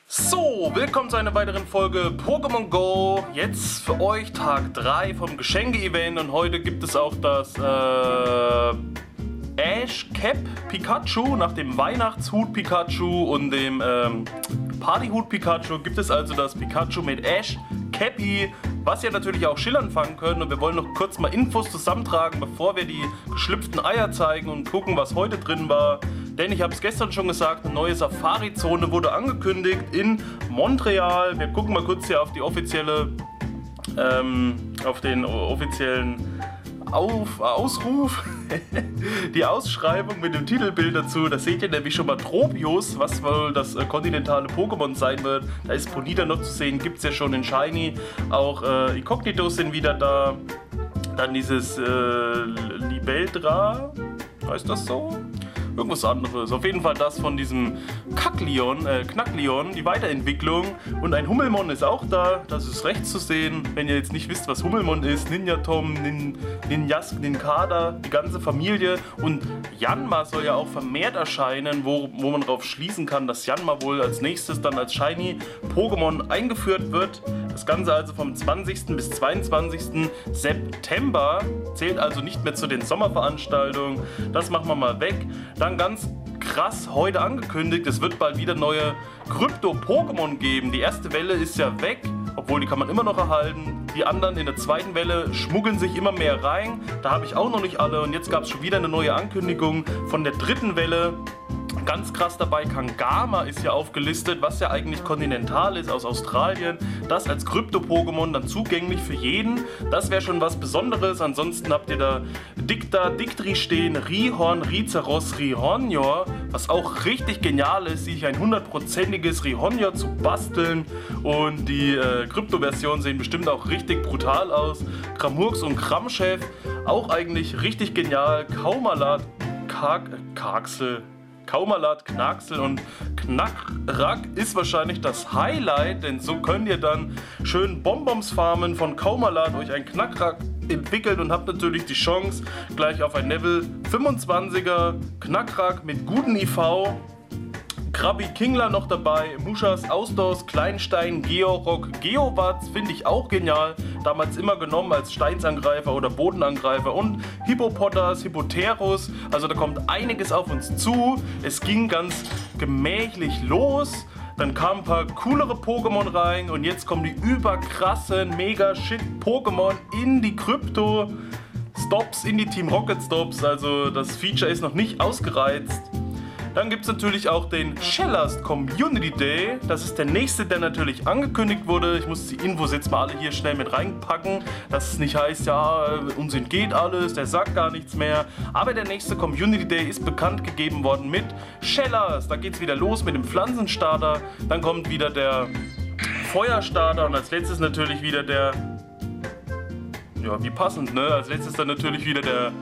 So, willkommen zu einer weiteren Folge Pokémon Go. Jetzt für euch Tag 3 vom Geschenke-Event und heute gibt es auch das Ash Cap Pikachu. Nach dem Weihnachtshut Pikachu und dem Partyhut Pikachu gibt es also das Pikachu mit Ash Cappy, was ihr natürlich auch schillern fangen könnt. Und wir wollen noch kurz mal Infos zusammentragen, bevor wir die geschlüpften Eier zeigen und gucken, was heute drin war. Denn ich habe es gestern schon gesagt, eine neue Safari-Zone wurde angekündigt in Montreal. Wir gucken mal kurz hier auf die offizielle, auf den offiziellen Ausruf, die Ausschreibung mit dem Titelbild dazu. Da seht ihr nämlich schon mal Tropius, was wohl das kontinentale Pokémon sein wird. Da ist Ponyta noch zu sehen, gibt es ja schon in Shiny. Auch Incognitos sind wieder da. Dann dieses Libeldra, heißt das so? Irgendwas anderes. Auf jeden Fall das von diesem Knackleon, die Weiterentwicklung. Und ein Hummelmon ist auch da. Das ist rechts zu sehen. Wenn ihr jetzt nicht wisst, was Hummelmon ist, Ninjatom, Ninjask, Ninkada, die ganze Familie. Und Yanma soll ja auch vermehrt erscheinen, wo man darauf schließen kann, dass Yanma wohl als nächstes dann als Shiny Pokémon eingeführt wird. Das Ganze also vom 20. bis 22. September. Zählt also nicht mehr zu den Sommerveranstaltungen. Das machen wir mal weg. Dann ganz krass heute angekündigt, es wird bald wieder neue Krypto-Pokémon geben. Die erste Welle ist ja weg, obwohl die kann man immer noch erhalten. Die anderen in der zweiten Welle schmuggeln sich immer mehr rein. Da habe ich auch noch nicht alle und jetzt gab es schon wieder eine neue Ankündigung von der dritten Welle. Ganz krass dabei, Kangama ist ja aufgelistet, was ja eigentlich kontinental ist, aus Australien. Das als Krypto-Pokémon dann zugänglich für jeden. Das wäre schon was Besonderes. Ansonsten habt ihr da Dictri stehen, Rihorn, Rizeros, Rihornjor, was auch richtig genial ist, sich ein 100%iges Rihornjor zu basteln. Und die Krypto-Versionen sehen bestimmt auch richtig brutal aus. Kramurks und Kramchef, auch eigentlich richtig genial. Kaumalat, Kaumalat, Knaxel und Knackrack ist wahrscheinlich das Highlight, denn so könnt ihr dann schön Bonbons farmen von Kaumalat, euch ein Knackrack entwickelt und habt natürlich die Chance gleich auf ein Level 25er Knackrack mit guten IV. Krabi Kingler noch dabei, Muschas, Ausdors, Kleinstein, Georock, Geowatz finde ich auch genial. Damals immer genommen als Steinsangreifer oder Bodenangreifer und Hippopotas, Hippoterus. Also da kommt einiges auf uns zu. Es ging ganz gemächlich los. Dann kamen ein paar coolere Pokémon rein und jetzt kommen die überkrassen Mega-Shit-Pokémon in die Krypto-Stops, in die Team Rocket Stops. Also das Feature ist noch nicht ausgereizt. Dann gibt es natürlich auch den Shellast Community Day. Das ist der nächste, der natürlich angekündigt wurde. Ich muss die Infos jetzt mal alle hier schnell mit reinpacken, dass es nicht heißt, ja, uns entgeht alles, der sagt gar nichts mehr. Aber der nächste Community Day ist bekannt gegeben worden mit Shellast. Da geht es wieder los mit dem Pflanzenstarter. Dann kommt wieder der Feuerstarter und als letztes natürlich wieder der... Ja, wie passend, ne? Als letztes dann natürlich wieder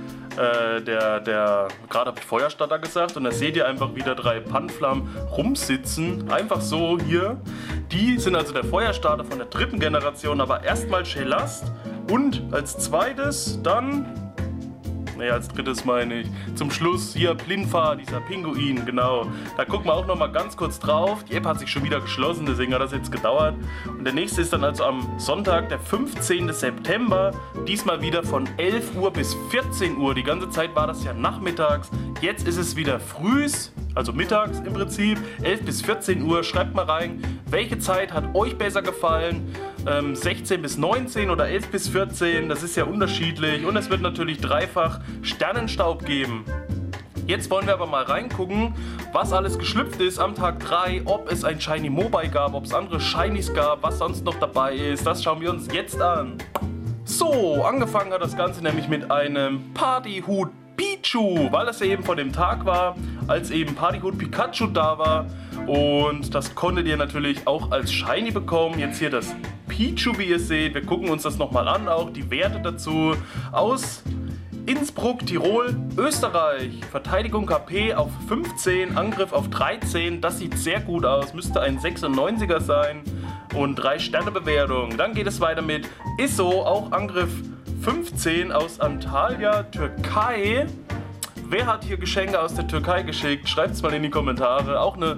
gerade habe ich Feuerstarter gesagt und da seht ihr einfach wieder 3 Panflam rumsitzen, einfach so hier. Die sind also der Feuerstarter von der dritten Generation, aber erstmal Shellast und als zweites dann, als drittes meine ich, zum Schluss hier Plinfa, dieser Pinguin, genau. Da gucken wir auch nochmal ganz kurz drauf. Die App hat sich schon wieder geschlossen, deswegen hat das jetzt gedauert. Und der nächste ist dann also am Sonntag, der 15. September. Diesmal wieder von 11 Uhr bis 14 Uhr. Die ganze Zeit war das ja nachmittags. Jetzt ist es wieder frühs, also mittags im Prinzip, 11 bis 14 Uhr. Schreibt mal rein, welche Zeit hat euch besser gefallen? 16 bis 19 oder 11 bis 14, das ist ja unterschiedlich. Und es wird natürlich dreifach Sternenstaub geben. Jetzt wollen wir aber mal reingucken, was alles geschlüpft ist am Tag 3, ob es ein Shiny Mobile gab, ob es andere Shinies gab, was sonst noch dabei ist. Das schauen wir uns jetzt an. So, angefangen hat das Ganze nämlich mit einem Partyhut Pichu, weil das ja eben vor dem Tag war, als eben Partyhut Pikachu da war. Und das konntet ihr natürlich auch als Shiny bekommen. Jetzt hier das Pichu, wie ihr seht. Wir gucken uns das nochmal an, auch die Werte dazu. Aus Innsbruck, Tirol, Österreich. Verteidigung KP auf 15, Angriff auf 13. Das sieht sehr gut aus. Müsste ein 96er sein. Und 3 Sterne Bewertung. Dann geht es weiter mit Isso, auch Angriff 15 aus Antalya, Türkei. wer hat hier Geschenke aus der Türkei geschickt? Schreibt es mal in die Kommentare. Auch eine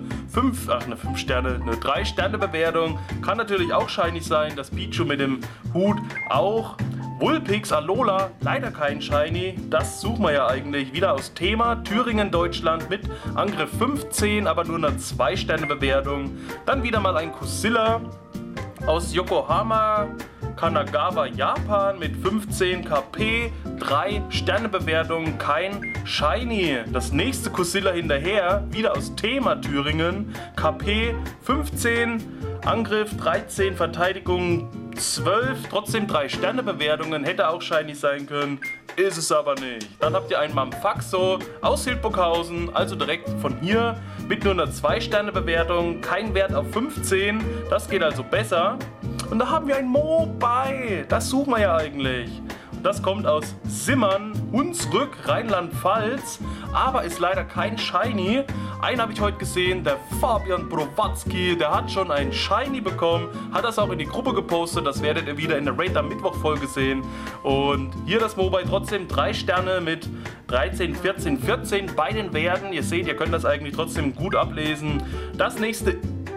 3-Sterne-Bewertung. Kann natürlich auch shiny sein. Das Pichu mit dem Hut auch. Vulpix Alola, leider kein Shiny, das suchen wir ja eigentlich. Wieder aus Thema, Thüringen, Deutschland mit Angriff 15, aber nur eine 2-Sterne-Bewertung. Dann wieder mal ein Kusilla aus Yokohama, Kanagawa, Japan mit 15 KP, 3-Sterne-Bewertung, kein Shiny. Das nächste Kusilla hinterher, wieder aus Thema Thüringen, KP 15, Angriff 13, Verteidigung 12, trotzdem 3-Sterne-Bewertungen, hätte auch shiny sein können, ist es aber nicht. Dann habt ihr einen Mamfaxo aus Hildburghausen, also direkt von hier, mit nur einer 2-Sterne-Bewertung, kein Wert auf 15, das geht also besser. Und da haben wir ein Mobile, das suchen wir ja eigentlich. Das kommt aus Simmern, Hunsrück, Rheinland-Pfalz, aber ist leider kein Shiny. Einen habe ich heute gesehen, der Fabian Browatzki, der hat schon ein Shiny bekommen, hat das auch in die Gruppe gepostet, das werdet ihr wieder in der Raid am Mittwoch-Folge sehen. Und hier das Mobile trotzdem 3 Sterne mit 13, 14, 14 bei den Werten. Ihr seht, ihr könnt das eigentlich trotzdem gut ablesen. Das nächste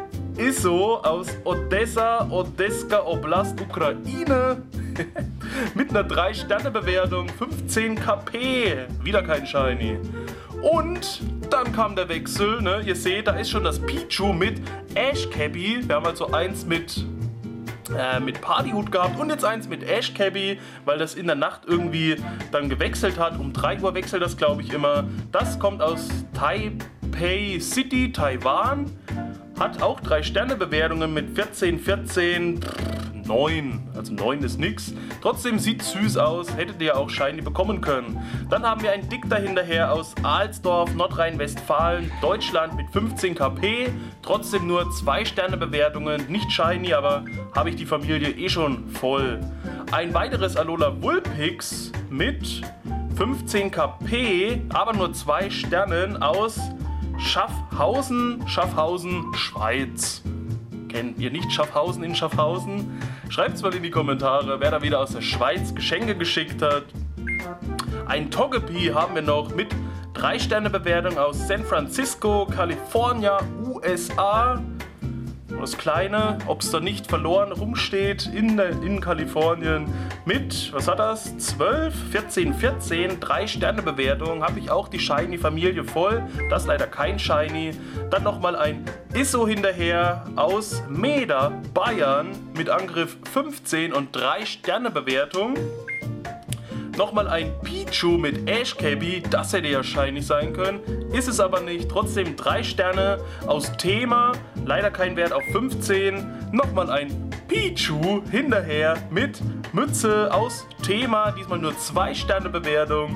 Isso aus Odessa, Odessa Oblast, Ukraine. Mit einer 3-Sterne-Bewertung, 15 KP, wieder kein Shiny. Und dann kam der Wechsel, ne? Ihr seht, da ist schon das Pichu mit Ash Cabby. Wir haben also eins mit Partyhut gehabt und jetzt eins mit Ash Cabby, weil das in der Nacht irgendwie dann gewechselt hat. Um 3 Uhr wechselt das, glaube ich, immer. Das kommt aus Taipei City, Taiwan. Hat auch 3-Sterne-Bewertungen mit 14, 14, 9. Also 9 ist nix. Trotzdem sieht süß aus, hättet ihr auch shiny bekommen können. Dann haben wir einen Dick dahinterher aus Alsdorf, Nordrhein-Westfalen, Deutschland mit 15 KP. Trotzdem nur 2-Sterne-Bewertungen, nicht shiny, aber habe ich die Familie eh schon voll. Ein weiteres Alola Vulpix mit 15 KP, aber nur 2 Sternen aus Schaffhausen, Schweiz. Kennt ihr nicht Schaffhausen in Schaffhausen? Schreibt es mal in die Kommentare, wer da wieder aus der Schweiz Geschenke geschickt hat. Ein Togepi haben wir noch mit 3-Sterne-Bewertung aus San Francisco, California, USA. Das Kleine, ob es da nicht verloren rumsteht in Kalifornien mit, was hat das? 12, 14, 14, 3-Sterne-Bewertung. Habe ich auch die Shiny-Familie voll. Das ist leider kein Shiny. Dann nochmal ein Isso hinterher aus Meda, Bayern mit Angriff 15 und 3-Sterne-Bewertung. Nochmal ein Pichu mit Ash Cabby, das hätte ja shiny sein können, ist es aber nicht. Trotzdem 3 Sterne aus Thema, leider kein Wert auf 15. Nochmal ein Pichu hinterher mit Mütze aus Thema, diesmal nur 2-Sterne-Bewertung.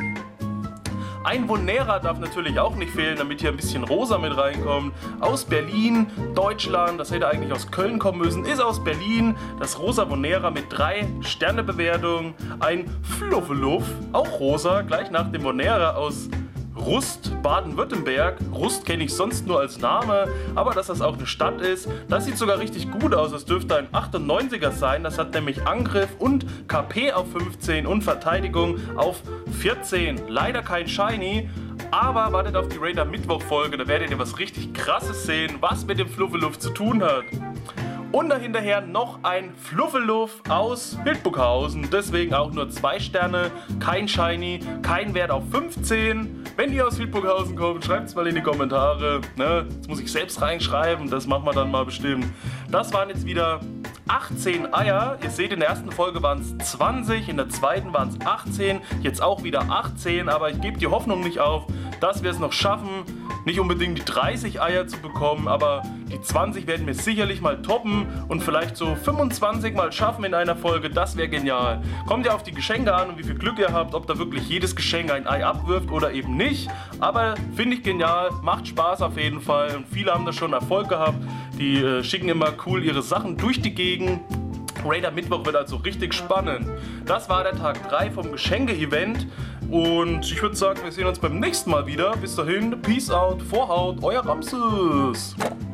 Ein Vonera darf natürlich auch nicht fehlen, damit hier ein bisschen rosa mit reinkommt. Aus Berlin, Deutschland, das hätte eigentlich aus Köln kommen müssen, ist aus Berlin. Das rosa Vonera mit 3-Sterne-Bewertung. Ein Fluffeluff, auch rosa, gleich nach dem Vonera aus Rust, Baden-Württemberg. Rust kenne ich sonst nur als Name, aber dass das auch eine Stadt ist, das sieht sogar richtig gut aus. Das dürfte ein 98er sein. Das hat nämlich Angriff und KP auf 15 und Verteidigung auf 14. Leider kein Shiny, aber wartet auf die Raid am Mittwoch-Folge, da werdet ihr was richtig Krasses sehen, was mit dem Fluffeluff zu tun hat. Und dahinterher noch ein Fluffeluff aus Hildburghausen. Deswegen auch nur 2 Sterne, kein Shiny, kein Wert auf 15. Wenn ihr aus Hildburghausen kommt, schreibt es mal in die Kommentare. Ne? Jetzt muss ich selbst reinschreiben, das machen wir dann mal bestimmt. Das waren jetzt wieder 18 Eier. Ihr seht, in der ersten Folge waren es 20, in der zweiten waren es 18, jetzt auch wieder 18. Aber ich gebe die Hoffnung nicht auf, dass wir es noch schaffen, nicht unbedingt die 30 Eier zu bekommen, aber die 20 werden wir sicherlich mal toppen und vielleicht so 25 mal schaffen in einer Folge, das wäre genial. Kommt ja auf die Geschenke an und wie viel Glück ihr habt, ob da wirklich jedes Geschenk ein Ei abwirft oder eben nicht. Aber finde ich genial, macht Spaß auf jeden Fall und viele haben da schon Erfolg gehabt. Die schicken immer cool ihre Sachen durch die Gegend. Raid am Mittwoch wird also richtig spannend. Das war der Tag 3 vom Geschenke-Event. Und ich würde sagen, wir sehen uns beim nächsten Mal wieder. Bis dahin, Peace out, Vorhaut, euer Ramses.